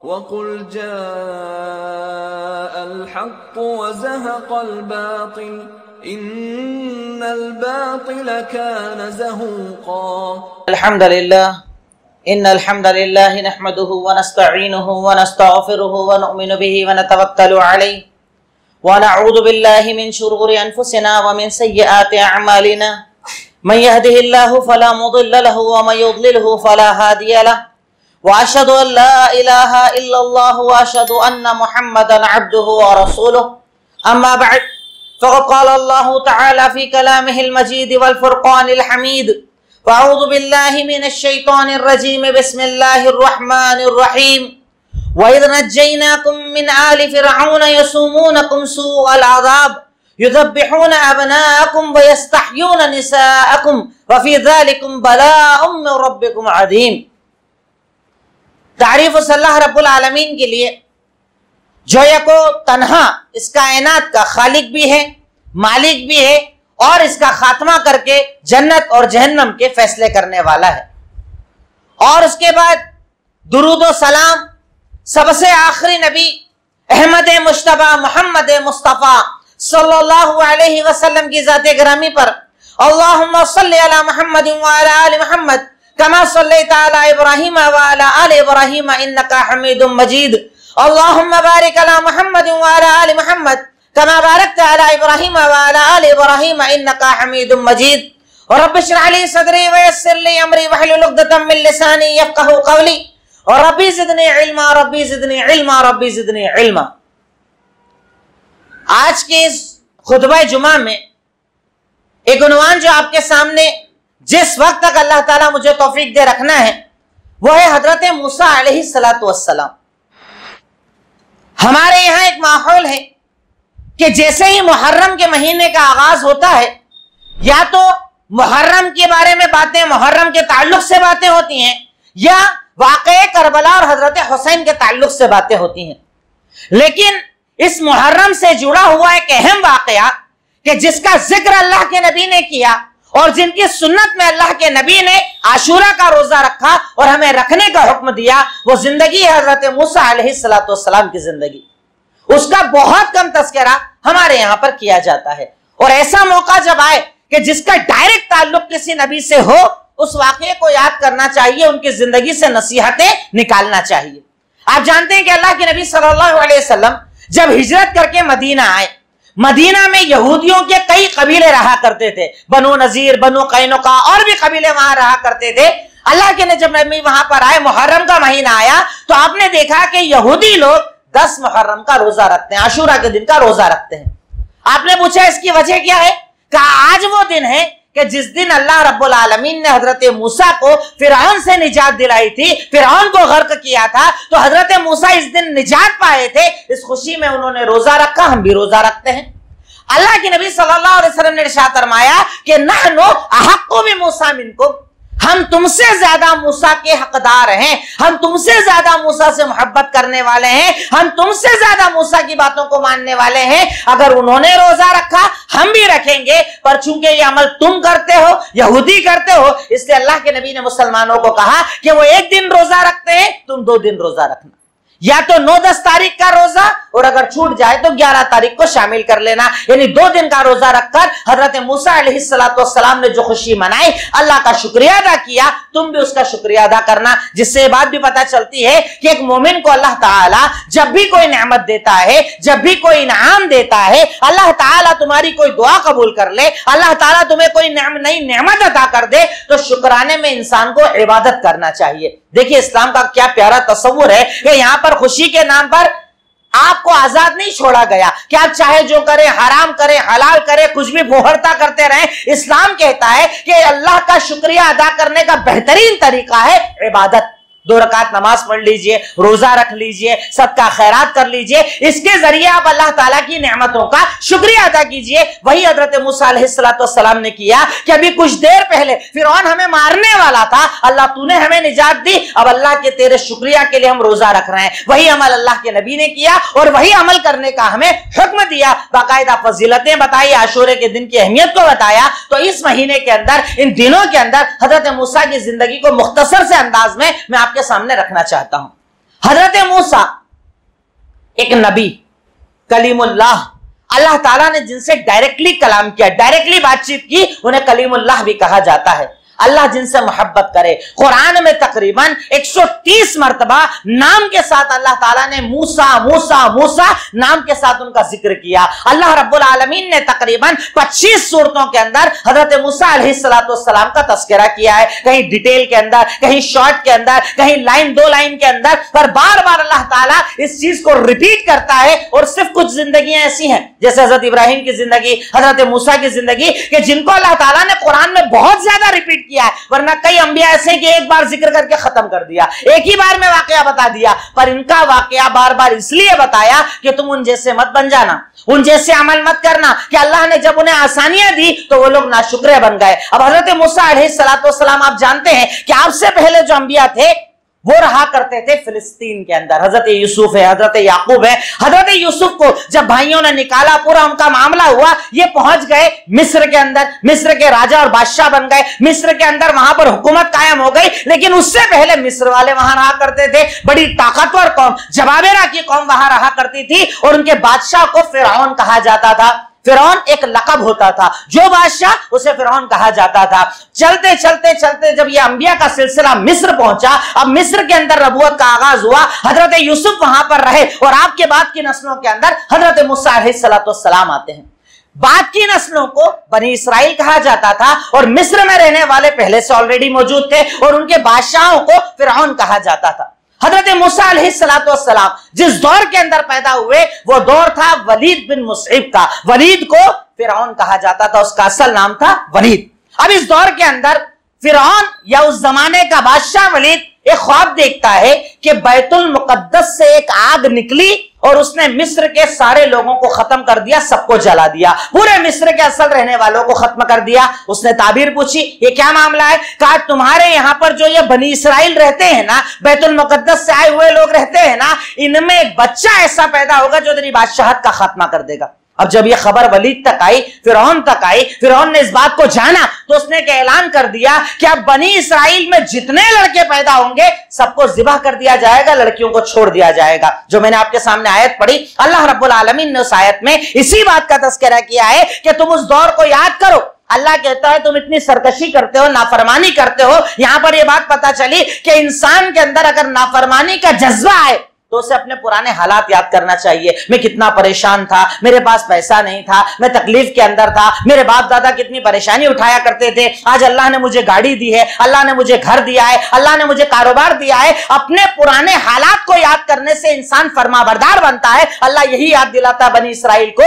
वक़ुल जाअल हक़्क़ु व ज़हक़ल बातिल इन्नल बातिल कान ज़हूक़ा। इन्नल हम्दुलिल्लाह नहमदुहु व नस्तईनुहु व नस्तगफिरुहु व नु'मिनु बिही व नतवक्कलु अलैहि व नऊज़ु बिल्लाहि मिन शुरूरि अनफुसिना व मिन सय्यिआति अअमालिना मन यहदिहिल्लाहु फला मुदिल्ल लहु व मन युद्लिलहु फला हादिय लहु व अशहदु अन ला इलाहा इल्लल्लाह व अशहदु अन्न मुहम्मदन अब्दुहु व रसूलुहु अम्मा बअद फ़क़द क़ाल अल्लाहु तआला फ़ी कलामिहिल मजीद वल फ़ुरक़ानिल हमीद फ़अऊज़ु बिल्लाहि मिनश शैतानिर रजीम बिस्मिल्लाहिर रहमानिर रहीम व इज़ नज्जयनाकुम मिन आलि फ़िरऔन यसुमूनकुम सूअल अज़ाब युज़ब्बिहून अबनाअकुम व यस्तहयून निसाअकुम व फ़ी ज़ालिकुम बलाअुम मिन रब्बिकुम अज़ीम। तारीफ अल्लाह रब्बुल आलमीन के लिए जो यको तन्हा इस कायनात का खालिक भी है, मालिक भी है और इसका खात्मा करके जन्नत और जहन्नम के फैसले करने वाला है। और उसके बाद दुरूद और सलाम सबसे आखिरी नबी अहमद मुश्तबा मोहम्मद मुस्तफ़ा सल्लल्लाहु अलैहि वसल्लम की ज़ाते गिरामी पर अल्लाहुम्मा सल्लि अला मुहम्मद व अला आलि मुहम्मद कमा सल्लैता अला इब्राहीम व अला आलि इब्राहीम इन्नका हमीदुम मजीद। अल्लाहुम्मा बारिक अला मुहम्मद व अला आलि मुहम्मद कमा बारकता अला इब्राहीम व अला आलि इब्राहीम इन्नका हमीदुम मजीद। और रब्बि इश्रह ली सदरी व यस्सिर ली अमरी वहलुल उक़दतम मिन लिसानी यफ़क़हू क़ौली और रब्बी ज़िदनी इल्मा रब्बी ज़िदनी इल्मा रब्बी ज़िदनी इल्मा। आज के इस खुतबा जुमा में एक उन्वान जो आपके सामने जिस वक्त तक अल्लाह ताला मुझे तौफीक दे रखना है वो है हजरत मूसा अलैहिस्सलातु वस्सलाम। हमारे यहाँ एक माहौल है कि जैसे ही मुहर्रम के महीने का आगाज होता है या तो मुहर्रम के बारे में बातें, मुहर्रम के ताल्लुक से बातें होती हैं या वाक़े करबला और हजरत हुसैन के ताल्लुक से बातें होती हैं। लेकिन इस मुहर्रम से जुड़ा हुआ एक अहम वाक़या कि जिसका जिक्र अल्लाह के नबी ने किया और जिनकी सुन्नत में अल्लाह के नबी ने आशूरा का रोजा रखा और हमें रखने का हुक्म दिया, वो जिंदगी है हजरत मूसा अलैहिस्सलातु वस्सलाम की जिंदगी। उसका बहुत कम तस्करा हमारे यहाँ पर किया जाता है और ऐसा मौका जब आए कि जिसका डायरेक्ट ताल्लुक किसी नबी से हो उस वाक़े को याद करना चाहिए, उनकी जिंदगी से नसीहतें निकालना चाहिए। आप जानते हैं कि अल्लाह के नबी सल्लल्लाहु अलैहि वसल्लम जब हिजरत करके मदीना आए, मदीना में यहूदियों के कई कबीले रहा करते थे, बनु नजीर, बनु कैनुका और भी कबीले वहां रहा करते थे। अल्लाह के ने जब नबी वहां पर आए, मुहर्रम का महीना आया तो आपने देखा कि यहूदी लोग 10 मुहर्रम का रोजा रखते हैं, आशूरा के दिन का रोजा रखते हैं। आपने पूछा इसकी वजह क्या है? कहा आज वो दिन है कि जिस दिन अल्लाह रब्बुल आलमीन ने हजरत मूसा को फिरौन से निजात दिलाई थी, फिरौन को गर्क किया था, तो हजरत मूसा इस दिन निजात पाए थे। इस खुशी में उन्होंने रोजा रखा, हम भी रोजा रखते हैं। अल्लाह के नबी सल्लल्लाहु अलैहि वसल्लम ने इरशाद फरमाया कि नहनु अहक्कु बिमूसा मिनकुम, हम तुमसे ज्यादा मूसा के हकदार हैं, हम तुमसे ज्यादा मूसा से मोहब्बत करने वाले हैं, हम तुमसे ज्यादा मूसा की बातों को मानने वाले हैं। अगर उन्होंने रोजा रखा हम भी रखेंगे, पर चूंकि ये अमल तुम करते हो, यहूदी करते हो, इसलिए अल्लाह के नबी ने मुसलमानों को कहा कि वो एक दिन रोजा रखते हैं, तुम 2 दिन रोजा रखना, या तो 9-10 तारीख का रोजा और अगर छूट जाए तो 11 तारीख को शामिल कर लेना। यानी 2 दिन का रोजा रखकर हजरत मूसा अलैहिस्सलातु वस्सलाम ने जो खुशी मनाई, अल्लाह का शुक्रिया अदा किया, तुम भी उसका शुक्रिया अदा करना। जिससे ये बात भी पता चलती है कि एक मोमिन को अल्लाह ताला जब भी कोई नेमत देता है, जब भी कोई इनाम देता है, अल्लाह ताला तुम्हारी कोई दुआ कबूल कर ले, अल्लाह ताला तुम्हें कोई नई नेमत अदा कर दे, तो शुक्राने में इंसान को इबादत करना चाहिए। देखिए इस्लाम का क्या प्यारा तस्वुर है कि यहाँ पर खुशी के नाम पर आपको आजाद नहीं छोड़ा गया कि आप चाहे जो करें, हराम करें, हलाल करें, कुछ भी फोहरता करते रहें। इस्लाम कहता है कि अल्लाह का शुक्रिया अदा करने का बेहतरीन तरीका है इबादत। 2 रकात नमाज पढ़ लीजिए, रोजा रख लीजिए, सदका खैरात कर लीजिए, इसके जरिए आप अल्लाह ताला की नेमतों का शुक्रिया अदा कीजिए। वही हजरत मूसा अलैहिस्सलातु वस्सलाम ने किया कि अभी कुछ देर पहले फिरौन हमें मारने वाला था, अल्लाह तूने हमें निजात दी, अब अल्लाह के तेरे शुक्रिया के लिए हम रोजा रख रहे हैं। वही अमल अल्लाह के नबी ने किया और वही अमल करने का हमें हुक्म दिया, बाकायदा फजीलतें बताई, आशूरे के दिन की अहमियत को बताया। तो इस महीने के अंदर, इन दिनों के अंदर हजरत मूसा की जिंदगी को मुख्तसर से अंदाज में मैं आपके सामने रखना चाहता हूं। हजरत मूसा एक नबी, कलीमुल्लाह, अल्लाह ताला ने जिनसे डायरेक्टली कलाम किया, डायरेक्टली बातचीत की, उन्हें कलीमुल्लाह भी कहा जाता है। अल्लाह जिनसे मोहब्बत करे। कुरान में तकरीबन 130 मरतबा नाम के साथ अल्लाह ताला ने मूसा मूसा मूसा नाम के साथ उनका जिक्र किया। अल्लाह रब्बुल आलमीन ने तकरीबन 25 सूरतों के अंदर हजरत मूसा अलैहिस्सलाम का तस्करा किया है, कहीं डिटेल के अंदर, कहीं शॉर्ट के अंदर, कहीं लाइन दो लाइन के अंदर, पर बार बार अल्लाह ताला इस चीज को रिपीट करता है। और सिर्फ कुछ जिंदगियां ऐसी हैं जैसे हजरत इब्राहिम की जिंदगी, हजरत मूसा की जिंदगी, कि जिनको अल्लाह ताला ने कुरान में बहुत ज्यादा रिपीट किया है, वरना कई अंबिया ऐसे कि एक बार जिक्र करके खत्म कर दिया, एक ही बार में वाकया बता दिया। पर इनका वाकया बार बार इसलिए बताया कि तुम उन जैसे मत बन जाना, उन जैसे अमल मत करना, कि अल्लाह ने जब उन्हें आसानियां दी तो वो लोग नाशुक्र बन गए। अब हजरत मूसा अलैहिस्सलाम आप जानते हैं कि आपसे पहले जो अंबिया थे वो रहा करते थे फिलिस्तीन के अंदर। हजरत यूसुफ है, हजरत याकूब है। हजरत यूसुफ को जब भाइयों ने निकाला, पूरा उनका मामला हुआ, ये पहुंच गए मिस्र के अंदर, मिस्र के राजा और बादशाह बन गए, मिस्र के अंदर वहां पर हुकूमत कायम हो गई। लेकिन उससे पहले मिस्र वाले वहां रहा करते थे, बड़ी ताकतवर कौम, जबाबेरा की कौम वहां रहा करती थी, और उनके बादशाह को फिरौन कहा जाता था। फिरौन एक लक़ब होता था, जो बादशाह उसे फिरौन कहा जाता था। चलते चलते चलते जब ये अंबिया का सिलसिला मिस्र पहुंचा, अब मिस्र के अंदर नबूवत का आगाज हुआ, हजरत यूसुफ वहां पर रहे, और आपके बाद की नस्लों के अंदर हजरत मूसा अलैहिस्सलाम आते हैं। बाद की नस्लों को बनी इसराइल कहा जाता था, और मिस्र में रहने वाले पहले से ऑलरेडी मौजूद थे, और उनके बादशाहों को फिरौन कहा जाता था। हजरत मूसा अलैहिस्सलाम जिस दौर के अंदर पैदा हुए, वो दौर था वलीद बिन मुसइब का। वलीद को फिरौन कहा जाता था, उसका असल नाम था वलीद। अब इस दौर के अंदर फिरौन या उस जमाने का बादशाह वलीद एक ख्वाब देखता है कि बैतुल मुकद्दस से एक आग निकली और उसने मिस्र के सारे लोगों को खत्म कर दिया, सबको जला दिया, पूरे मिस्र के असल रहने वालों को खत्म कर दिया। उसने ताबीर पूछी, ये क्या मामला है? कहा, तुम्हारे यहां पर जो ये बनी इसराइल रहते हैं ना, बैतुल मुकद्दस से आए हुए लोग रहते हैं ना, इनमें एक बच्चा ऐसा पैदा होगा जो तेरी बादशाहत का खात्मा कर देगा। अब जब ये खबर वलीद तक आई, फिरौन तक आई, फिरौन ने इस बात को जाना तो उसने एक ऐलान कर दिया कि अब बनी इसराइल में जितने लड़के पैदा होंगे सबको जिबा कर दिया जाएगा, लड़कियों को छोड़ दिया जाएगा। जो मैंने आपके सामने आयत पढ़ी, अल्लाह रब्बुल आलमीन ने उस आयत में इसी बात का तज़किरा किया है कि तुम उस दौर को याद करो। अल्लाह कहता है तुम इतनी सरकशी करते हो, नाफरमानी करते हो। यहां पर यह बात पता चली कि इंसान के अंदर अगर नाफरमानी का जज्बा आए तो उसे अपने पुराने हालात याद करना चाहिए। मैं कितना परेशान था, मेरे पास पैसा नहीं था, मैं तकलीफ के अंदर था, मेरे बाप दादा कितनी परेशानी उठाया करते थे, आज अल्लाह ने मुझे गाड़ी दी है, अल्लाह ने मुझे घर दिया है, अल्लाह ने मुझे कारोबार दिया है। अपने पुराने हालात को याद करने से इंसान फरमाबरदार बनता है। अल्लाह यही याद दिलाता बनी इसराइल को,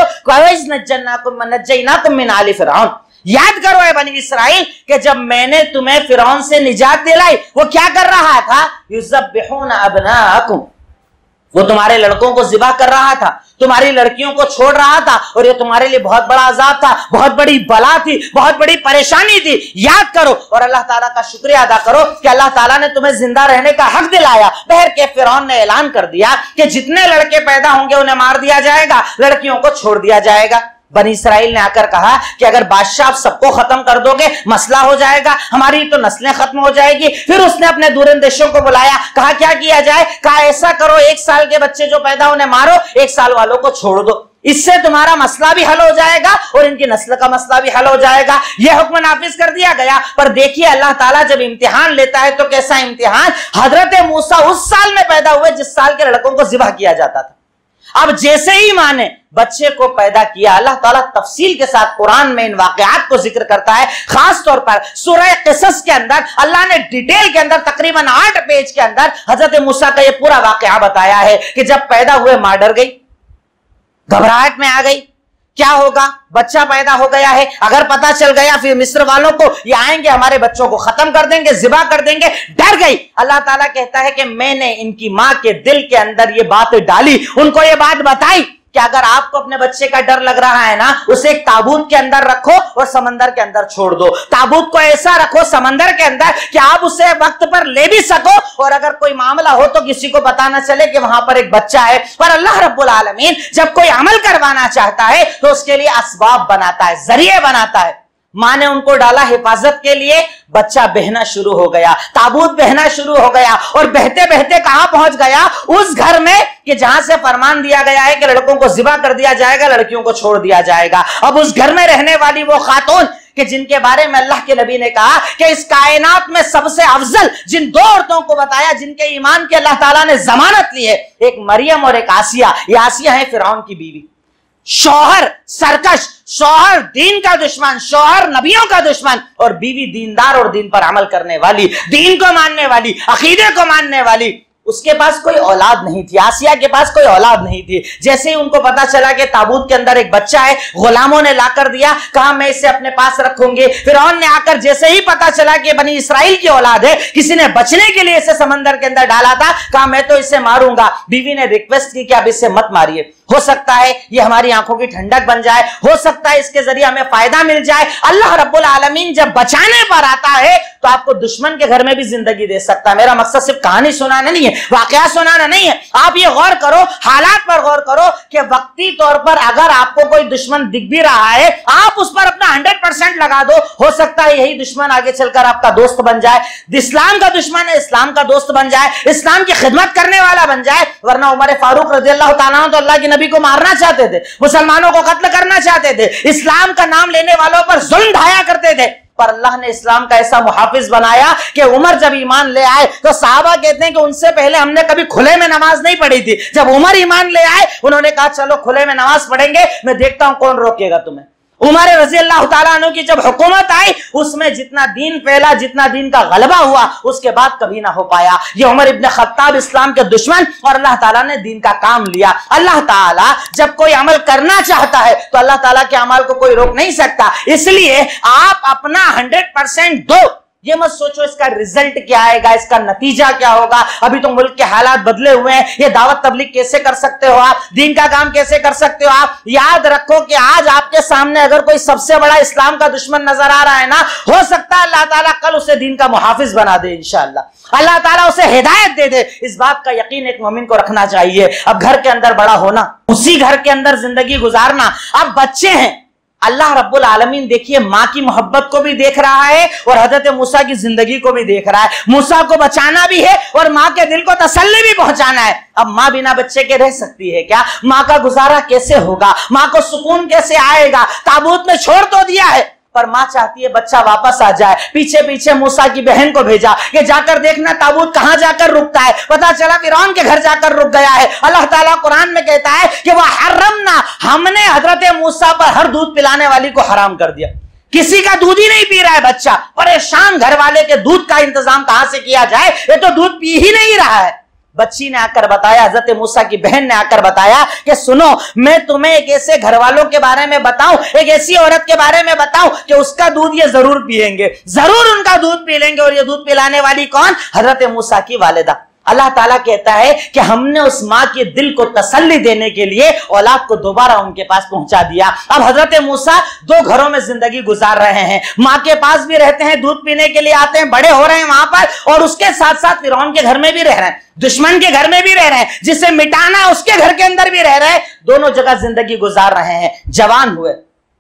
मिन आलि फिरौन, याद करो है बनी इसराइल कि जब मैंने तुम्हें फिरौन से निजात दिलाई, वो क्या कर रहा था? युज़ब्बिहून अबनाअकुम, वो तुम्हारे लड़कों को जिबा कर रहा था, तुम्हारी लड़कियों को छोड़ रहा था, और ये तुम्हारे लिए बहुत बड़ा अजाब था, बहुत बड़ी बला थी, बहुत बड़ी परेशानी थी। याद करो और अल्लाह ताला का शुक्रिया अदा करो कि अल्लाह ताला ने तुम्हें जिंदा रहने का हक दिलाया। बहर के फिरौन ने ऐलान कर दिया कि जितने लड़के पैदा होंगे उन्हें मार दिया जाएगा, लड़कियों को छोड़ दिया जाएगा। बनी इसराइल ने आकर कहा कि अगर बादशाह आप सबको खत्म कर दोगे मसला हो जाएगा, हमारी तो नस्लें खत्म हो जाएगी। फिर उसने अपने दूरन देशों को बुलाया, कहा क्या किया जाए? कहा ऐसा करो, 1 साल के बच्चे जो पैदा उन्हें मारो, 1 साल वालों को छोड़ दो, इससे तुम्हारा मसला भी हल हो जाएगा और इनकी नस्ल का मसला भी हल हो जाएगा। यह हुक्म नाफिज कर दिया गया। पर देखिए अल्लाह ताला जब इम्तिहान लेता है तो कैसा इम्तिहान। हजरत मूसा उस साल में पैदा हुए जिस साल के लड़कों को जिबा किया जाता था। अब जैसे ही मां ने बच्चे को पैदा किया, अल्लाह ताला तफसील के साथ कुरान में इन वाकयात को जिक्र करता है। खास तौर पर सूरह क़िसस के अंदर अल्लाह ने डिटेल के अंदर तकरीबन 8 पेज के अंदर हजरत मूसा का यह पूरा वाकया बताया है कि जब पैदा हुए मां डर गई, घबराहट में आ गई, क्या होगा, बच्चा पैदा हो गया है, अगर पता चल गया फिर मिस्र वालों को ये आएंगे हमारे बच्चों को खत्म कर देंगे, जिबा कर देंगे, डर गई। अल्लाह ताला कहता है कि मैंने इनकी मां के दिल के अंदर ये बात डाली, उनको ये बात बताई कि अगर आपको अपने बच्चे का डर लग रहा है ना, उसे एक ताबूत के अंदर रखो और समंदर के अंदर छोड़ दो। ताबूत को ऐसा रखो समंदर के अंदर कि आप उसे वक्त पर ले भी सको, और अगर कोई मामला हो तो किसी को पता ना चले कि वहां पर एक बच्चा है। पर अल्लाह रब्बुल आलमीन जब कोई अमल करवाना चाहता है तो उसके लिए असबाब बनाता है, जरिए बनाता है। माँ ने उनको डाला हिफाजत के लिए, बच्चा बहना शुरू हो गया, ताबूत बहना शुरू हो गया और बहते बहते कहां पहुंच गया? उस घर में कि जहां से फरमान दिया गया है कि लड़कों को ज़िबा कर दिया जाएगा, लड़कियों को छोड़ दिया जाएगा। अब उस घर में रहने वाली वो खातून कि जिनके बारे में अल्लाह के नबी ने कहा कि इस कायनात में सबसे अफजल जिन दो औरतों को बताया जिनके ईमान की अल्लाह ताला ने जमानत ली है, एक मरियम और एक आसिया। ये आसिया है फिरौन की बीवी। शौहर सरकश, शौहर दीन का दुश्मन, शौहर नबियों का दुश्मन, और बीवी दीनदार और दीन पर अमल करने वाली, दीन को मानने वाली, अकीदे को मानने वाली। उसके पास कोई औलाद नहीं थी, आसिया के पास कोई औलाद नहीं थी। जैसे ही उनको पता चला कि ताबूत के अंदर एक बच्चा है, गुलामों ने लाकर दिया, कहा मैं इसे अपने पास रखूंगी। फिरौन ने आकर जैसे ही पता चला कि बनी इसराइल की औलाद है, किसी ने बचने के लिए इसे समंदर के अंदर डाला था, कहा मैं तो इसे मारूंगा। बीवी ने रिक्वेस्ट की कि आप इसे मत मारिए, हो सकता है ये हमारी आंखों की ठंडक बन जाए, हो सकता है इसके जरिए हमें फायदा मिल जाए। अल्लाह रब्बुल आलमीन जब बचाने पर आता है तो आपको दुश्मन के घर में भी जिंदगी दे सकता है। मेरा मकसद सिर्फ कहानी सुनाना नहीं है, वाकया सुनाना नहीं है। आप ये गौर करो, हालात पर गौर करो कि वक्ती तौर पर अगर आपको कोई दुश्मन दिख भी रहा है, आप उस पर अपना 100% लगा दो, हो सकता है यही दुश्मन आगे चलकर आपका दोस्त बन जाए। इस्लाम का दुश्मन है, इस्लाम का दोस्त बन जाए, इस्लाम की खिदमत करने वाला बन जाए। वरना उमर फारूक रज़ियल्लाहु ताला अन्हु तो अल्लाह के नबी को मारना चाहते थे, मुसलमानों को कत्ल करना चाहते थे, इस्लाम का नाम लेने वालों पर जुल्म ढाया करते थे, पर अल्लाह ने इस्लाम का ऐसा मुहाफिज बनाया कि उमर जब ईमान ले आए तो साहबा कहते हैं कि उनसे पहले हमने कभी खुले में नमाज नहीं पढ़ी थी। जब उमर ईमान ले आए, उन्होंने कहा चलो खुले में नमाज पढ़ेंगे, मैं देखता हूं कौन रोकेगा तुम्हें। उमर रज़ियल्लाहु ताला अन्हु की जब हुकूमत आई, उसमें जितना दीन फैला, जितना दीन का गलबा हुआ, उसके बाद कभी ना हो पाया। ये उमर इब्न खत्ताब इस्लाम के दुश्मन, और अल्लाह ताला ने दीन का काम लिया। अल्लाह ताला जब कोई अमल करना चाहता है तो अल्लाह ताला के अमल को कोई रोक नहीं सकता। इसलिए आप अपना 100% दो। ये मत सोचो इसका रिजल्ट क्या आएगा, इसका नतीजा क्या होगा, अभी तो मुल्क के हालात बदले हुए हैं, ये दावत तबलीग कैसे कर सकते हो आप, दीन का काम कैसे कर सकते हो आप। याद रखो कि आज आपके सामने अगर कोई सबसे बड़ा इस्लाम का दुश्मन नजर आ रहा है ना, हो सकता है अल्लाह ताला कल उसे दीन का मुहाफिज बना दे, इंशाअल्लाह अल्लाह ताला उसे हिदायत दे दे। इस बात का यकीन एक मोमिन को रखना चाहिए। अब घर के अंदर बड़ा होना, उसी घर के अंदर जिंदगी गुजारना। अब बच्चे हैं, अल्लाह रब्बुल आलमीन देखिए माँ की मोहब्बत को भी देख रहा है और हजरत मूसा की जिंदगी को भी देख रहा है। मूसा को बचाना भी है और माँ के दिल को तसल्ली भी पहुंचाना है। अब माँ बिना बच्चे के रह सकती है क्या? माँ का गुजारा कैसे होगा? माँ को सुकून कैसे आएगा? ताबूत में छोड़ तो दिया है, पर मां चाहती है बच्चा वापस आ जाए। पीछे पीछे मूसा की बहन को भेजा कि जाकर देखना ताबूत कहां जाकर रुकता है। पता चला फिरौन के घर जाकर रुक गया है। अल्लाह ताला कुरान में कहता है कि वह हर्रमना, हमने हजरत मूसा पर हर दूध पिलाने वाली को हराम कर दिया। किसी का दूध ही नहीं पी रहा है बच्चा, परेशान घर वाले के दूध का इंतजाम कहां से किया जाए, ये तो दूध पी ही नहीं रहा है। बच्ची ने आकर बताया, हजरत मूसा की बहन ने आकर बताया कि सुनो, मैं तुम्हें एक ऐसे घर वालों के बारे में बताऊं, एक ऐसी औरत के बारे में बताऊं कि उसका दूध ये जरूर पिएंगे, जरूर उनका दूध पी लेंगे। और ये दूध पिलाने वाली कौन? हजरत मूसा की वालिदा। अल्लाह ताला कहता है कि हमने उस माँ के दिल को तसल्ली देने के लिए औलाद को दोबारा उनके पास पहुंचा दिया। अब हजरत मूसा दो घरों में जिंदगी गुजार रहे हैं। माँ के पास भी रहते हैं, दूध पीने के लिए आते हैं, बड़े हो रहे हैं वहां पर, और उसके साथ साथ फिरौन के घर में भी रह रहे हैं, दुश्मन के घर में भी रह रहे हैं, जिसे मिटाना है उसके घर के अंदर भी रह रहे हैं। दोनों जगह जिंदगी गुजार रहे हैं। जवान हुए,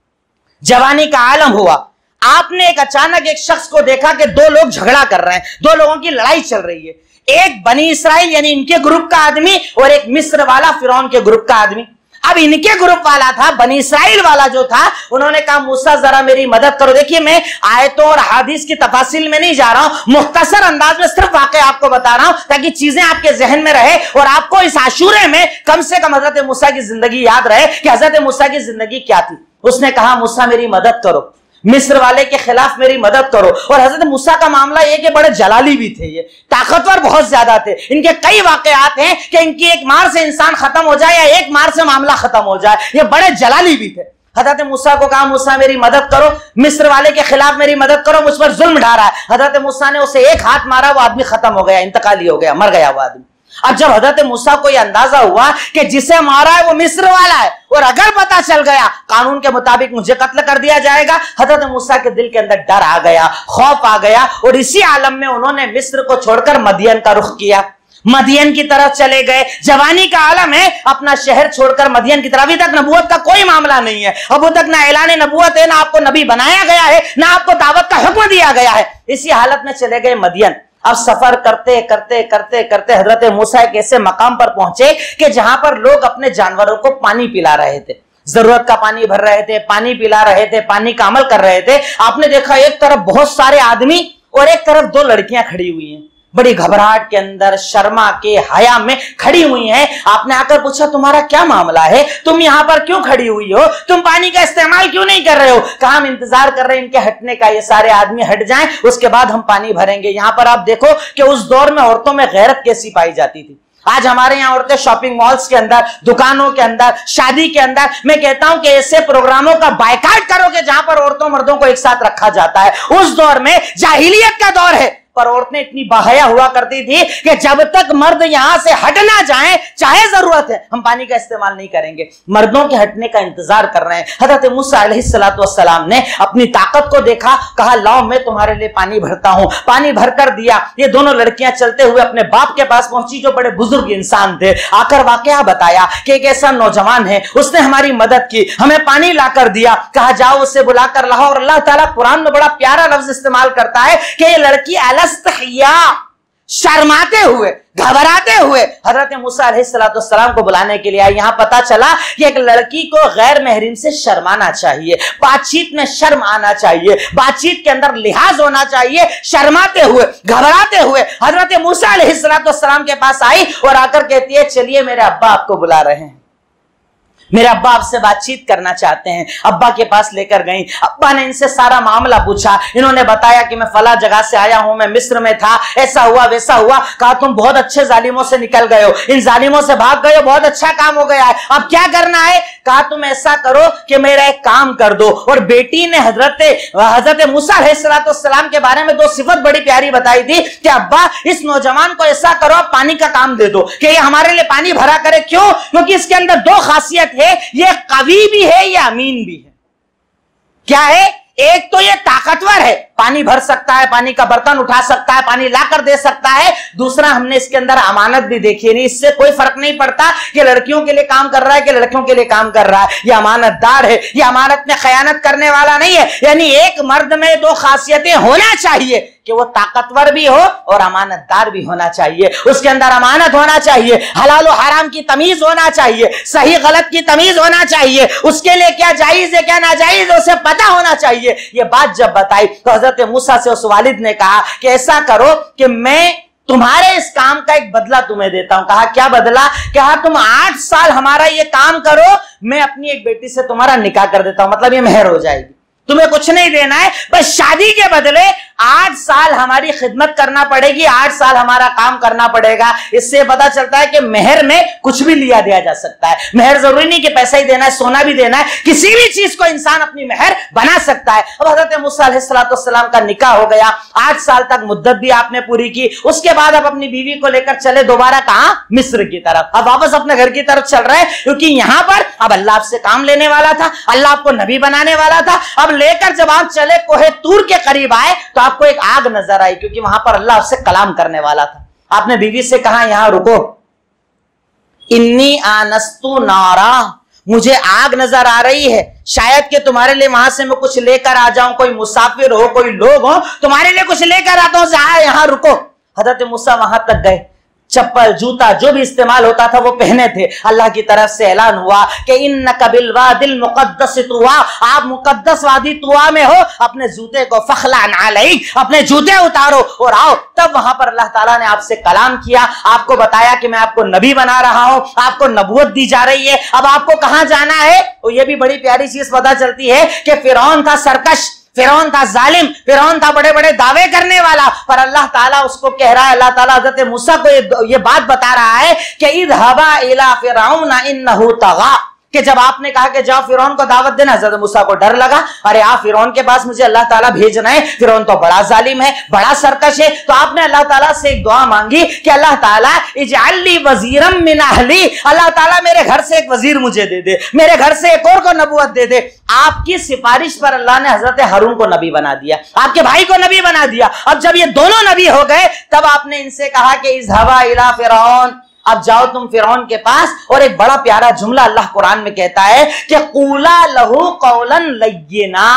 जवानी का आलम हुआ। आपने एक अचानक एक शख्स को देखा कि दो लोग झगड़ा कर रहे हैं, दो लोगों की लड़ाई चल रही है। एक बनी इसराइल यानी इनके ग्रुप का आदमी और एक मिस्र वाला फिरौन के ग्रुप का आदमी। अब इनके ग्रुप वाला था, बनी इसराइल वाला जो था, उन्होंने कहा मूसा जरा मेरी मदद करो। देखिए मैं आयतों और हदीस की तफासिल में नहीं जा रहा हूं, मुख्तसर अंदाज में सिर्फ वाकई आपको बता रहा हूं ताकि चीजें आपके जहन में रहे और आपको इस आशूरे में कम से कम हजरत मूसा की जिंदगी याद रहे कि हजरत मूसा की जिंदगी क्या थी। उसने कहा मूसा मेरी मदद करो, मिस्र वाले के खिलाफ मेरी मदद करो। और हजरत मूसा का मामला यह कि बड़े जलाली भी थे, ये ताकतवर बहुत ज्यादा थे। इनके कई वाकयात हैं कि इनकी एक मार से इंसान खत्म हो जाए या एक मार से मामला खत्म हो जाए, ये बड़े जलाली भी थे। हजरत मूसा को कहा मूसा मेरी मदद करो, मिस्र वाले के खिलाफ मेरी मदद करो, मुझ पर जुल्म ढा रहा है। हजरत मूसा ने उसे एक हाथ मारा, वो आदमी खत्म हो गया, इंतकाली हो गया, मर गया वो आदमी। अब जब हजरत मूसा को यह अंदाजा हुआ कि जिसे मारा है वो मिस्र वाला है और अगर पता चल गया कानून के मुताबिक मुझे कत्ल कर दिया जाएगा, हजरत मूसा के दिल के अंदर डर आ गया, खौफ आ गया और इसी आलम में उन्होंने मिस्र को छोड़कर मदियन का रुख किया। मदियन की तरफ चले गए, जवानी का आलम है, अपना शहर छोड़कर मदियन की तरफ। अभी तक नबूवत का कोई मामला नहीं है, अभी तक ना ऐलान नबूवत है, ना आपको नबी बनाया गया है, ना आपको दावत का हुक्म दिया गया है। इसी हालत में चले गए मदियन। अब सफर करते करते करते करते हजरत मूसा एक ऐसे मकाम पर पहुंचे कि जहां पर लोग अपने जानवरों को पानी पिला रहे थे, जरूरत का पानी भर रहे थे, पानी पिला रहे थे, पानी का अमल कर रहे थे। आपने देखा एक तरफ बहुत सारे आदमी और एक तरफ दो लड़कियां खड़ी हुई हैं, बड़ी घबराहट के अंदर, शर्मा के, हया में खड़ी हुई हैं। आपने आकर पूछा तुम्हारा क्या मामला है, तुम यहां पर क्यों खड़ी हुई हो, तुम पानी का इस्तेमाल क्यों नहीं कर रहे हो? कहा हम इंतजार कर रहे हैं इनके हटने का, ये सारे आदमी हट जाएं, उसके बाद हम पानी भरेंगे। यहां पर आप देखो कि उस दौर में औरतों में गैरत कैसी पाई जाती थी। आज हमारे यहाँ औरतें शॉपिंग मॉल्स के अंदर, दुकानों के अंदर, शादी के अंदर, मैं कहता हूं कि ऐसे प्रोग्रामों का बायकाट करो कि जहां पर औरतों मर्दों को एक साथ रखा जाता है। उस दौर में जाहिलियत का दौर है, पर औरतें इतनी बाहया हुआ करती थी कि जब तक मर्द यहां से हट ना जाए, चाहे जरूरत है, हम पानी का इस्तेमाल नहीं करेंगे। मर्दों के हटने का इंतजार कर रहे हैं। हजरत मूसा अलैहिस्सलाम ने अपनी ताकत को देखा, कहा लाओ मैं तुम्हारे लिए पानी भरता हूं। पानी भरकर दिया। ये दोनों लड़कियां चलते हुए अपने बाप के पास पहुंची, जो बड़े बुजुर्ग इंसान थे। आकर वाकया बताया कि एक ऐसा नौजवान है, उसने हमारी मदद की, हमें पानी लाकर दिया। कहा जाओ उसे बुलाकर लाओ। और अल्लाह ताला कुरान में बड़ा प्यारा लफ्ज इस्तेमाल करता है कि ये लड़की शर्माते हुए, घबराते हुए हजरत मूसा अलैहिस्सलाम को बुलाने के लिए आई। यहां पता चला कि एक लड़की को गैर महरीम से शर्माना चाहिए, बातचीत में शर्म आना चाहिए, बातचीत के अंदर लिहाज होना चाहिए। शर्माते हुए, घबराते हुए हजरत मूसा अलैहिस्सलाम के पास आई और आकर कहती है चलिए मेरे अब्बा आपको बुला रहे हैं, मेरे अब्बा आपसे बातचीत करना चाहते हैं। अब्बा के पास लेकर गई। अब्बा ने इनसे सारा मामला पूछा। इन्होंने बताया कि मैं फला जगह से आया हूं, मैं मिस्र में था, ऐसा हुआ वैसा हुआ। कहा तुम बहुत अच्छे जालिमों से निकल गए हो, इन जालिमों से भाग गए हो, बहुत अच्छा काम हो गया है, अब क्या करना है? कहा तुम ऐसा करो कि मेरा एक काम कर दो। और बेटी ने हजरत मूसा अलैहिस्सलाम के बारे में दो सिफत बड़ी प्यारी बताई थी कि अब्बा इस नौजवान को ऐसा करो, आप पानी का काम दे दो कि ये हमारे लिए पानी भरा करे। क्यों? क्योंकि इसके अंदर दो खासियत है, ये कवी भी है, ये अमीन भी है। क्या है? एक तो ये ताकतवर है, पानी भर सकता है, पानी का बर्तन उठा सकता है, पानी लाकर दे सकता है। दूसरा हमने इसके अंदर अमानत भी देखी नहीं। इससे कोई फर्क नहीं पड़ता कि लड़कियों के लिए काम कर रहा है कि लड़कियों के लिए काम कर रहा है। ये अमानतदार है, ये अमानत में खयानत करने वाला नहीं है। यानी एक मर्द में दो खासियतें होना चाहिए कि वो ताकतवर भी हो और अमानतदार भी होना चाहिए। उसके अंदर अमानत होना चाहिए, हलाल और हराम की तमीज होना चाहिए, सही गलत की तमीज होना चाहिए, उसके लिए क्या जायज है क्या नाजायज है उसे पता होना चाहिए। ये बात जब बताई तो हजरत मूसा से उस वालिद ने कहा कि ऐसा करो कि मैं तुम्हारे इस काम का एक बदला तुम्हें देता हूं। कहा क्या बदला? कहा तुम 8 साल हमारा ये काम करो, मैं अपनी एक बेटी से तुम्हारा निकाह कर देता हूं, मतलब ये मेहर हो जाएगी। तुम्हें कुछ नहीं देना है, बस शादी के बदले 8 साल हमारी खिदमत करना पड़ेगी, 8 साल हमारा काम करना पड़ेगा। इससे पता चलता है कि मेहर में कुछ भी लिया दिया जा सकता है। मेहर जरूरी नहीं कि पैसा ही देना है, सोना भी देना है, किसी भी चीज को इंसान अपनी मेहर बना सकता है। अब हजरत मूसा अलैहिस्सलाम का निकाह हो गया, 8 साल तक मुद्दत भी आपने पूरी की। उसके बाद आप अपनी बीवी को लेकर चले दोबारा कहां? मिस्र की तरफ। अब वापस अपने घर की तरफ चल रहे हैं, क्योंकि यहां पर अब अल्लाह आपसे काम लेने वाला था, अल्लाह आपको नबी बनाने वाला था। अब लेकर जब आप चले कोहे तूर के करीब आए तो आपको एक आग नजर आई, क्योंकि वहां पर अल्लाह आपसे कलाम करने वाला था। आपने बीवी से कहा यहां रुको, इन्नी आनस्तु नारा, मुझे आग नजर आ रही है, शायद कि तुम्हारे लिए वहां से मैं कुछ लेकर आ जाऊं, कोई मुसाफिर हो, कोई लोग हो, तुम्हारे लिए कुछ लेकर आता हूं, यहां रुको। हजरत मूसा वहां तक गए, चप्पल जूता जो भी इस्तेमाल होता था वो पहने थे। अल्लाह की तरफ से ऐलान हुआ कि इन्नका बिल वादिल मुक़द्दस तुवा, आप मुक़द्दस वादी तुवा में हो, अपने जूते को फखलान अलैक, अपने जूते उतारो और आओ। तब वहां पर अल्लाह ताला ने आपसे कलाम किया, आपको बताया कि मैं आपको नबी बना रहा हूं, आपको नबूवत दी जा रही है। अब आपको कहां जाना है? तो ये भी बड़ी प्यारी चीज पता चलती है कि फिरौन था सरकश, फिरौन था जालिम, फिरौन था बड़े बड़े दावे करने वाला, पर अल्लाह ताला उसको कह रहा है, अल्लाह ताला हज़रत मूसा को ये बात बता रहा है कि इज़हबा इला फिरौन इन्नहु तग़ा, कि जब आपने कहा कि जाओ फिरौन को दावत देना, हजरत मूसा को डर लगा, अरे आप फिरौन के पास मुझे अल्लाह ताला भेज रहे हैं, फिरौन तो बड़ा जालिम है, बड़ा सरकश है। तो आपने अल्लाह ताला से एक दुआ मांगी कि अल्लाह ताला इजअल्ली वजीरम मिन अहली, अल्लाह ताला मेरे घर से एक वजीर मुझे दे दे, मेरे घर से एक और को नबूवत दे दे। आपकी सिफारिश पर अल्लाह ने हजरत हारून को नबी बना दिया, आपके भाई को नबी बना दिया। अब जब ये दोनों नबी हो गए तब आपने इनसे कहा कि इज़हबा इला फिरौन, अब जाओ तुम फिरौन के पास। और एक बड़ा प्यारा जुमला अल्लाह कुरान में कहता है कि कूला लहू कौलन लय्यिना,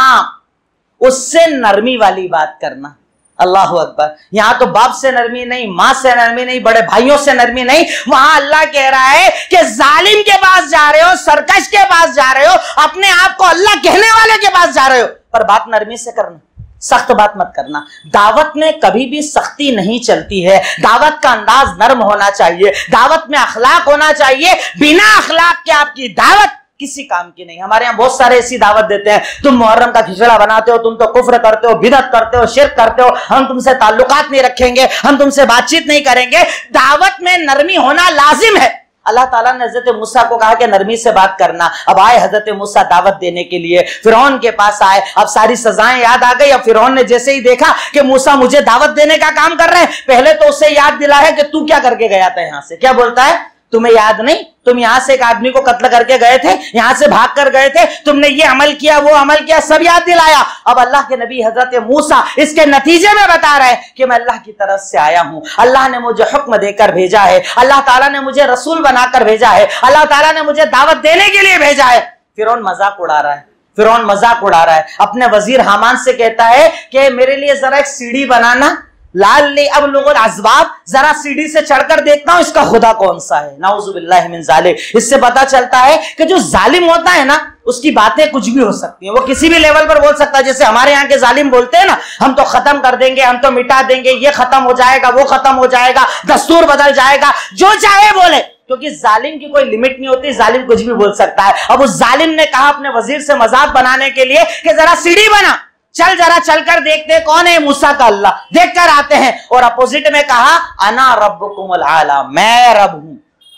उससे नरमी वाली बात करना। अल्लाह अकबर। यहां तो बाप से नरमी नहीं, मां से नरमी नहीं, बड़े भाइयों से नरमी नहीं, वहां अल्लाह कह रहा है कि जालिम के पास जा रहे हो, सरकश के पास जा रहे हो, अपने आप को अल्लाह कहने वाले के पास जा रहे हो, पर बात नरमी से करना, सख्त बात मत करना। दावत में कभी भी सख्ती नहीं चलती है, दावत का अंदाज नर्म होना चाहिए, दावत में अखलाक होना चाहिए। बिना अखलाक के आपकी दावत किसी काम की नहीं। हमारे यहां बहुत सारे ऐसी दावत देते हैं, तुम मुहर्रम का खिचड़ा बनाते हो, तुम तो कुफ्र करते हो, बिदअत करते हो, शिर्क करते हो, हम तुमसे ताल्लुकात नहीं रखेंगे, हम तुमसे बातचीत नहीं करेंगे। दावत में नरमी होना लाजिम है। अल्लाह ताला ने हजरत मूसा को कहा कि नरमी से बात करना। अब आए हजरत मूसा दावत देने के लिए, फिरौन के पास आए। अब सारी सजाएं याद आ गई। अब फिरौन ने जैसे ही देखा कि मूसा मुझे दावत देने का काम कर रहे हैं, पहले तो उसे याद दिलाया कि तू क्या करके गया था यहां से। क्या बोलता है, तुम्हें याद नहीं, तुम यहां से एक आदमी को कत्ल करके गए थे, यहां से भाग कर गए थे, तुमने ये अमल किया, वो अमल किया, सब याद दिलाया। अब अल्लाह के नबी हजरत मूसा इसके नतीजे में बता रहे हैं कि मैं अल्लाह की तरफ से आया हूं, अल्लाह ने मुझे हुक्म देकर भेजा है, अल्लाह ताला ने मुझे रसूल बनाकर भेजा है, अल्लाह ताला ने मुझे दावत देने के लिए भेजा है। फिरौन मजाक उड़ा रहा है, फिरौन मजाक उड़ा रहा है। अपने वजीर हामान से कहता है कि मेरे लिए जरा एक सीढ़ी बनाना, लाल ले अब लोगों अजबाब, जरा सीढ़ी से चढ़कर देखता हूं इसका खुदा कौन सा है। नाउजुबिल्लाहि मिन जालिम। इससे पता चलता है कि जो जालिम होता है ना, उसकी बातें कुछ भी हो सकती हैं, वो किसी भी लेवल पर बोल सकता है। जैसे हमारे यहाँ के जालिम बोलते हैं ना, हम तो खत्म कर देंगे, हम तो मिटा देंगे, ये खत्म हो जाएगा, वो खत्म हो जाएगा, दस्तूर बदल जाएगा, जो चाहे बोले, क्योंकि जालिम की कोई लिमिट नहीं होती, जालिम कुछ भी बोल सकता है। अब उस जालिम ने कहा अपने वजीर से मजाक बनाने के लिए कि जरा सीढ़ी बना, चल जरा चलकर देखते कौन है मूसा का अल्लाह, देखकर आते हैं। और अपोजिट में कहा अना रब्बुकुमुल आला, मैं रब हूं,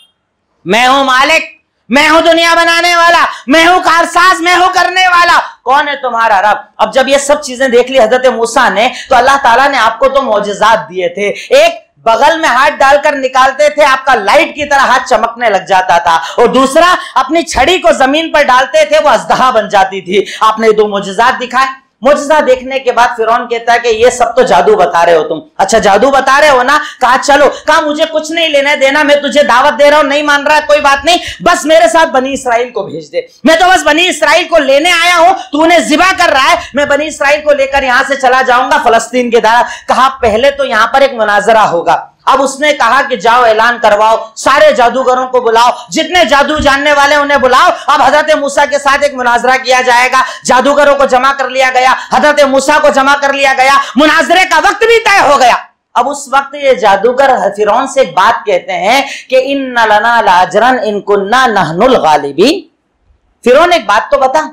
मैं हूं मालिक, मैं हूं दुनिया बनाने वाला, मैं हूं कारसाज, मैं हूं करने वाला। कौन है तुम्हारा रब? अब जब ये सब चीजें देख ली हजरत मूसा ने, तो अल्लाह ताला ने आपको तो मौजज़ात दिए थे। एक बगल में हाथ डालकर निकालते थे, आपका लाइट की तरह हाथ चमकने लग जाता था, और दूसरा अपनी छड़ी को जमीन पर डालते थे, वो अजदहा बन जाती थी। आपने दो मौजज़ात दिखाए। मुझसा देखने के बाद फिरौन कहता है कि ये सब तो जादू बता रहे हो तुम। अच्छा जादू बता रहे हो ना? कहा चलो, कहा मुझे कुछ नहीं लेना देना, मैं तुझे दावत दे रहा हूं, नहीं मान रहा है कोई बात नहीं, बस मेरे साथ बनी इसराइल को भेज दे, मैं तो बस बनी इसराइल को लेने आया हूं, तू उन्हें जिबा कर रहा है, मैं बनी इसराइल को लेकर यहां से चला जाऊंगा फलस्तीन के दारा। कहा पहले तो यहां पर एक मुनाजरा होगा। अब उसने कहा कि जाओ ऐलान करवाओ, सारे जादूगरों को बुलाओ, जितने जादू जानने वाले उन्हें बुलाओ। अब हजरत मूसा के साथ एक मुनाजरा किया जाएगा। जादूगरों को जमा कर लिया गया, हजरत मूसा को जमा कर लिया गया, मुनाजरे का वक्त भी तय हो गया। अब उस वक्त ये जादूगर फिरौन से एक बात कहते हैं कि इन्ना लना लाजरन इन कुन्ना नहनुल गालिबीन। फिरौन एक बात तो बता,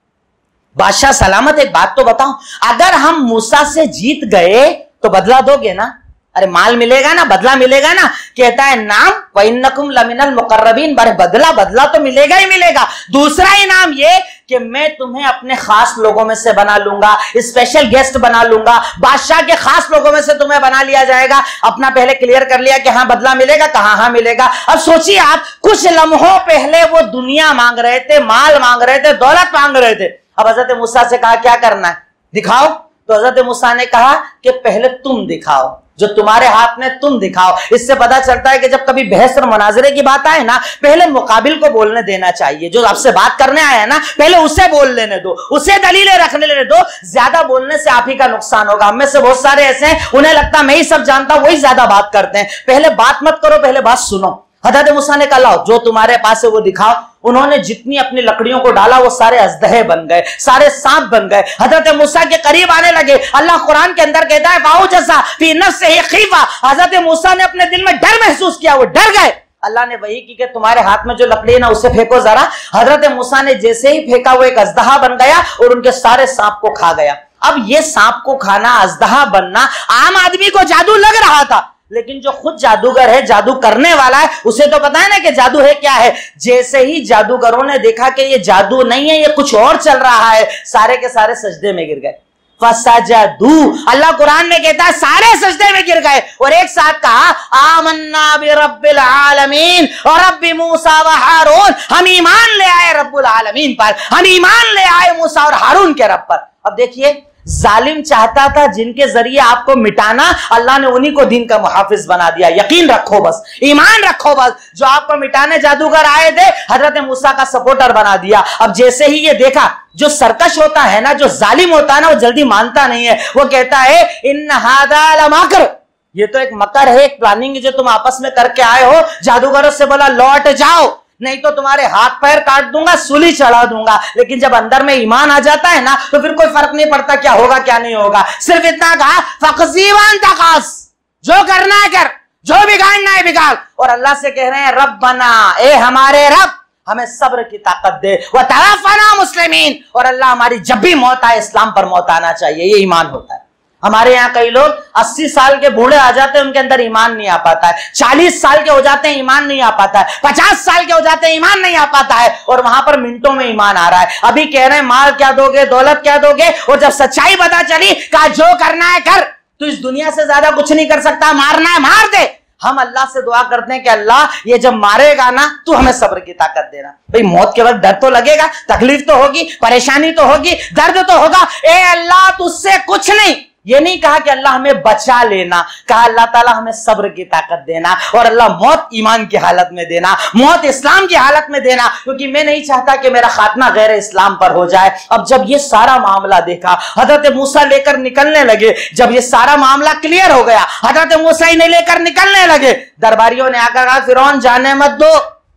बादशाह सलामत एक बात तो बताओ, अगर हम मूसा से जीत गए तो बदला दोगे ना? अरे माल मिलेगा ना, बदला मिलेगा ना? कहता है नाम वइन्नकुम लमिनल मुकर्रबीन, बड़े बदला तो मिलेगा ही मिलेगा। दूसरा इनाम ये कि मैं तुम्हें अपने खास लोगों में से बना लूंगा, स्पेशल गेस्ट बना लूंगा, बादशाह के खास लोगों में से तुम्हें बना लिया जाएगा। अपना पहले क्लियर कर लिया कि हाँ बदला मिलेगा, कहा हाँ मिलेगा। अब सोचिए आप, कुछ लम्हों पहले वो दुनिया मांग रहे थे, माल मांग रहे थे, दौलत मांग रहे थे। अब हजरत मूसा से कहा क्या करना है, दिखाओ। तो हजरत मूसा ने कहा कि पहले तुम दिखाओ, जो तुम्हारे हाथ में तुम दिखाओ। इससे पता चलता है कि जब कभी बहस और मुनाजरे की बात आए ना, पहले मुकाबिल को बोलने देना चाहिए। जो आपसे बात करने आया ना, पहले उसे बोल लेने दो, उसे दलीलें रखने लेने दो। ज्यादा बोलने से आप ही का नुकसान होगा। हम में से बहुत सारे ऐसे हैं, उन्हें लगता है मैं ही सब जानता हूं, वही ज्यादा बात करते हैं। पहले बात मत करो, पहले बात सुनो। हजरत मूसा ने कहा लाओ जो तुम्हारे पास है वो दिखाओ। उन्होंने जितनी अपनी लकड़ियों को डाला वो सारे अजदहे बन गए, सारे सांप बन गए। हजरत मूसा के करीब आने लगे। अल्लाह कुरान के अंदर कहता है फाऊजसा फी नफ्सिही खीफा, हजरत मूसा ने अपने दिल में डर महसूस किया, वो डर गए। अल्लाह ने वही की कि तुम्हारे हाथ में जो लकड़ी है ना उसे फेंको जरा। हजरत मूसा ने जैसे ही फेंका वो एक अजदहा बन गया और उनके सारे सांप को खा गया। अब ये सांप को खाना, अजदहा बनना आम आदमी को जादू लग रहा था, लेकिन जो खुद जादूगर है, जादू करने वाला है, उसे तो पता है ना कि जादू है क्या है। जैसे ही जादूगरों ने देखा कि ये जादू नहीं है, ये कुछ और चल रहा है, सारे के सारे सजदे में गिर गए। फसजदू, अल्लाह कुरान में कहता है सारे सजदे में गिर गए और एक साथ कहा आमन्ना बिरब्बिल आलमीन और रब्बी मूसा व हारून, हम ईमान ले आए रब्बुल आलमीन पर, हम ईमान ले आए मूसा और हारून के रब पर। अब देखिए, जालिम चाहता था जिनके जरिए आपको मिटाना, अल्लाह ने उन्हीं को दीन का मुहाफिज बना दिया। यकीन रखो बस, ईमान रखो बस, जो आपको मिटाने जादूगर आए थे, हजरत मूसा का सपोर्टर बना दिया। अब जैसे ही ये देखा, जो सरकश होता है ना, जो जालिम होता है ना, वो जल्दी मानता नहीं है। वो कहता है इन्न हादा लमकर, ये तो एक मकर है, एक प्लानिंग जो तुम आपस में करके आए हो। जादूगरों से बोला लौट जाओ, नहीं तो तुम्हारे हाथ पैर काट दूंगा, सूली चढ़ा दूंगा। लेकिन जब अंदर में ईमान आ जाता है ना, तो फिर कोई फर्क नहीं पड़ता क्या होगा क्या नहीं होगा। सिर्फ इतना कहा फक़ज़ीवान तक़ास, जो करना है कर, जो बिगाड़ना है बिगाड़। और अल्लाह से कह रहे हैं रब्बना, ए हमारे रब, हमें सब्र की ताकत दे, व तवफ़्फ़ना मुस्लिमीन, और अल्लाह हमारी जब भी मौत आए इस्लाम पर मौत आना चाहिए। ये ईमान होता है। हमारे यहाँ कई लोग 80 साल के बूढ़े आ जाते हैं, उनके अंदर ईमान नहीं आ पाता है। 40 साल के हो जाते हैं, ईमान नहीं आ पाता है। 50 साल के हो जाते हैं, ईमान नहीं आ पाता है। और वहां पर मिनटों में ईमान आ रहा है। अभी कह रहे हैं माल क्या दोगे, दौलत क्या दोगे, और जब सच्चाई पता चली, कहा जो करना है कर, तो इस दुनिया से ज्यादा कुछ नहीं कर सकता, मारना है मार दे। हम अल्लाह से दुआ करते हैं कि अल्लाह ये जब मारेगा ना, तू हमें सब्र की ताकत देना। भाई मौत के वक्त डर तो लगेगा, तकलीफ तो होगी, परेशानी तो होगी, दर्द तो होगा। ए अल्लाह तुझसे कुछ नहीं, ये नहीं कहा कि अल्लाह हमें बचा लेना, कहा अल्लाह ताला हमें सब्र की ताकत देना। और अल्लाह मौत ईमान की हालत में देना, मौत इस्लाम की हालत में देना, क्योंकि मैं नहीं चाहता कि मेरा खात्मा गैर इस्लाम पर हो जाए। अब जब ये सारा मामला देखा, हजरत मूसा लेकर निकलने लगे। जब ये सारा मामला क्लियर हो गया, हजरत मूसा इन्हें लेकर निकलने लगे। दरबारियों ने आकर कहा फिरौन जाने मत दो,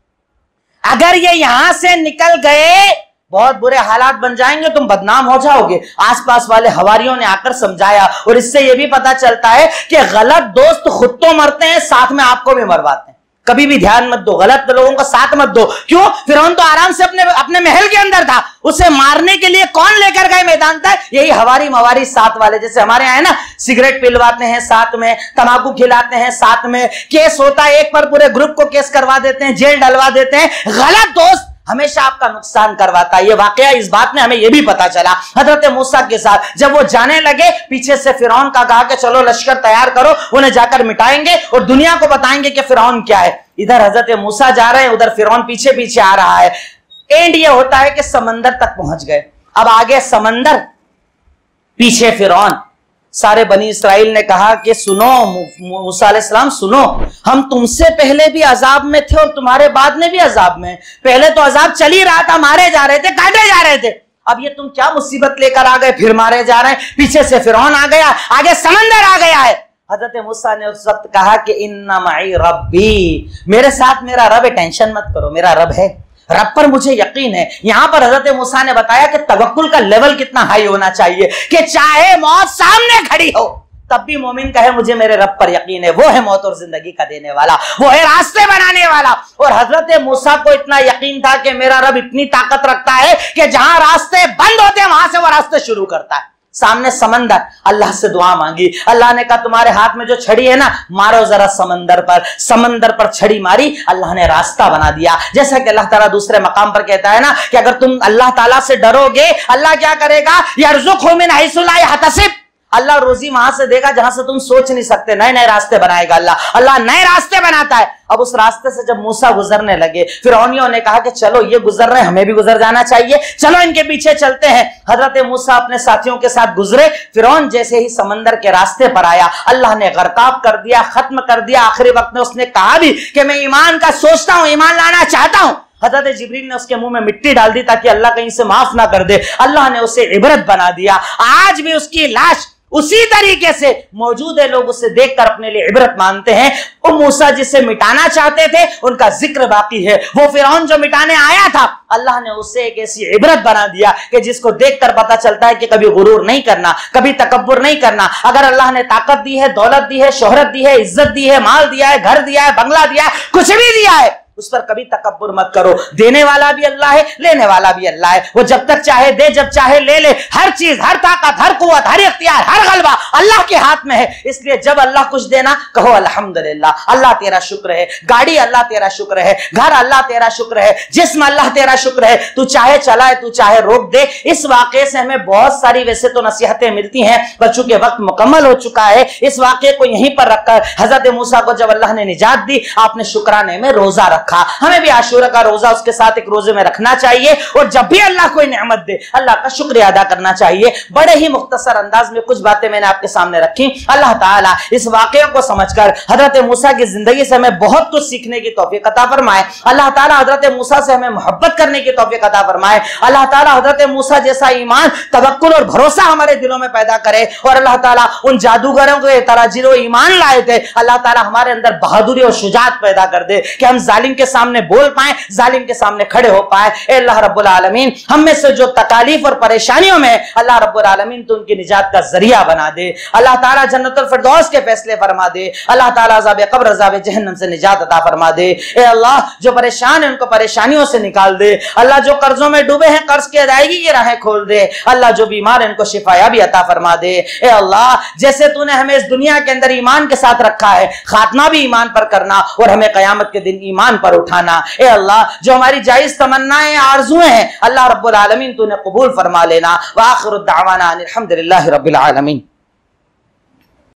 अगर ये यहां से निकल गए बहुत बुरे हालात बन जाएंगे, तुम बदनाम हो जाओगे। आसपास वाले हवारियों ने आकर समझाया। और इससे यह भी पता चलता है कि गलत दोस्त खुद तो मरते हैं, साथ में आपको भी मरवाते हैं। कभी भी ध्यान मत दो, गलत लोगों को साथ मत दो। क्यों? फिरौन तो आराम से अपने महल के अंदर था, उसे मारने के लिए कौन लेकर गए मैदान तक? यही हवारी मवारी साथ वाले। जैसे हमारे यहाँ है ना, सिगरेट पिलवाते हैं साथ में, तंबाकू खिलाते हैं साथ में, केस होता है एक पर, पूरे ग्रुप को केस करवा देते हैं, जेल डलवा देते हैं। गलत दोस्त हमेशा आपका नुकसान करवाता है। ये वाकया इस बात में हमें यह भी पता चला हजरत मूसा के साथ। जब वो जाने लगे, पीछे से फिरौन का कहा कि चलो लश्कर तैयार करो, उन्हें जाकर मिटाएंगे और दुनिया को बताएंगे कि फिरौन क्या है। इधर हजरत मूसा जा रहे हैं, उधर फिरौन पीछे पीछे आ रहा है। एंड ये होता है कि समंदर तक पहुंच गए। अब आगे समंदर, पीछे फिरौन। सारे बनी इस्राइल ने कहा कि सुनो मूसा अलैहिस्सलाम, सुनो, हम तुमसे पहले भी अजाब में थे और तुम्हारे बाद में भी अजाब में। पहले तो अजाब चल ही रहा था, मारे जा रहे थे, काटे जा रहे थे। अब ये तुम क्या मुसीबत लेकर आ गए, फिर मारे जा रहे हैं। पीछे से फिरौन आ गया, आगे समंदर आ गया है। हजरत मूसा ने उस वक्त कहा कि इन्ना माई रब्बी, मेरे साथ मेरा रब है, टेंशन मत करो, मेरा रब है, रब पर मुझे यकीन है। यहां पर हजरत मूसा ने बताया कि तवक्कुल का लेवल कितना हाई होना चाहिए कि चाहे मौत सामने खड़ी हो, तब भी मोमिन कहे मुझे मेरे रब पर यकीन है। वो है मौत और जिंदगी का देने वाला, वो है रास्ते बनाने वाला। और हजरत मूसा को इतना यकीन था कि मेरा रब इतनी ताकत रखता है कि जहां रास्ते बंद होते हैं वहां से वो रास्ते शुरू करता है। सामने समंदर, अल्लाह से दुआ मांगी। अल्लाह ने कहा तुम्हारे हाथ में जो छड़ी है ना, मारो जरा समंदर पर। समंदर पर छड़ी मारी, अल्लाह ने रास्ता बना दिया। जैसा कि अल्लाह ताला दूसरे मकाम पर कहता है ना कि अगर तुम अल्लाह ताला से डरोगे, अल्लाह क्या करेगा, यर्ज़ुक़हु मिन हैसु ला यहतसिब, अल्लाह रोजी वहां से देगा जहां से तुम सोच नहीं सकते। नए नए रास्ते बनाएगा अल्लाह नए रास्ते बनाता है। अब उस रास्ते से जब मूसा गुजरने लगे, फिरौनियों ने कहा कि चलो ये गुजर रहे हैं, हमें भी गुजर जाना चाहिए, चलो इनके पीछे चलते हैं। हजरत मूसा अपने साथियों के साथ गुजरे। फिरौन जैसे ही समंदर के रास्ते पर आया, अल्लाह ने गर्काब कर दिया, खत्म कर दिया। आखिरी वक्त में उसने कहा भी कि मैं ईमान का सोचता हूं, ईमान लाना चाहता हूं। हजरत जिब्रील ने उसके मुंह में मिट्टी डाल दी ताकि अल्लाह कहीं से माफ ना कर दे। अल्लाह ने उसे इबरत बना दिया। आज भी उसकी लाश उसी तरीके से मौजूद है, लोग उसे देखकर अपने लिए इबरत मानते हैं। वो मूसा जिसे मिटाना चाहते थे, उनका जिक्र बाकी है। वो फिरौन जो मिटाने आया था, अल्लाह ने उससे एक ऐसी इबरत बना दिया कि जिसको देखकर पता चलता है कि कभी गुरूर नहीं करना, कभी तकब्बुर नहीं करना। अगर अल्लाह ने ताकत दी है, दौलत दी है, शोहरत दी है, इज्जत दी है, माल दिया है, घर दिया है, बंगला दिया है, कुछ भी दिया है, उस पर कभी तकब्बुर मत करो। देने वाला भी अल्लाह है, लेने वाला भी अल्लाह है। वो जब तक चाहे दे, जब चाहे ले ले। हर चीज, हर ताकत, हर कुव्वत, हर इख्तियार, हर गलबा अल्लाह के हाथ में है। इसलिए जब अल्लाह कुछ देना, कहो अल्हम्दुलिल्लाह, अल्लाह तेरा शुक्र है। गाड़ी अल्लाह तेरा शुक्र है, घर अल्लाह तेरा शुक्र है, जिस्म अल्लाह तेरा शुक्र है। तू चाहे चलाए, तू चाहे रोक दे। इस वाकये से हमें बहुत सारी वैसे तो नसीहतें मिलती हैं, पर चूंकि वक्त मुकम्मल हो चुका है, इस वाकये को यहीं पर रखकर हजरत मूसा को जब अल्लाह ने निजात दी, आपने शुक्राने में रोजा रखा। हमें भी आशूरा का रोजा उसके साथ एक रोजे में रखना चाहिए और जब भी अल्लाह कोई नेमत दे अल्लाह का शुक्रिया अदा करना चाहिए। बड़े ही मुख्तसर अंदाज में कुछ बातें मैंने आपके सामने रखी। अल्लाह ताला इस वाकये को समझकर हजरत मूसा की जिंदगी से हमें बहुत कुछ सीखने की तौफीक अता फरमाए। अल्लाह ताला हजरत मूसा से हमें मोहब्बत करने की तौफीक अता फरमाए। अल्लाह ताला हजरत मूसा जैसा ईमान, तवक्कुल और भरोसा हमारे दिलों में पैदा करे। और अल्लाह ताला उन जादूगरों के तरह जिन्हों ईमान लाए थे, अल्लाह ताला हमारे अंदर बहादुरी और शुजात पैदा कर दे कि हम जालिम के सामने बोल पाए, जालिम के सामने खड़े हो पाए। ए अल्लाह रब्बुल आलमीन, हम में से जो तकालीफ और परेशानियों में अल्लाह रब्बुल आलमीन तो उनकी निजात का जरिया बना दे। अल्लाह ताला जन्नतुल फिरदौस के फैसले फरमा दे। अल्लाह ताला अज़ाब कब्र, अज़ाब जहन्नम से निजात अता फरमा दे। ए अल्लाह, जो परेशान है उनको परेशानियों से निकाल दे। अल्लाह, जो कर्जों में डूबे हैं कर्ज की अदायगी की राहें खोल दे। अल्लाह, जो बीमार है उनको शिफाया भी अता फरमा दे। ए अल्लाह, जैसे तूने हमें इस दुनिया के अंदर ईमान के साथ रखा है, खात्मा भी ईमान पर करना और हमें कयामत के दिन ईमान पर उठाना। ए अल्लाह, जो हमारी जायज तमन्नाएं, आरज़ुएं हैं, अल्लाह रब्बुल आलमीन तूने कबूल फरमा लेना। व आखिरु दावाना अनिल हम्दुलिल्लाहि रब्बिल आलमीन।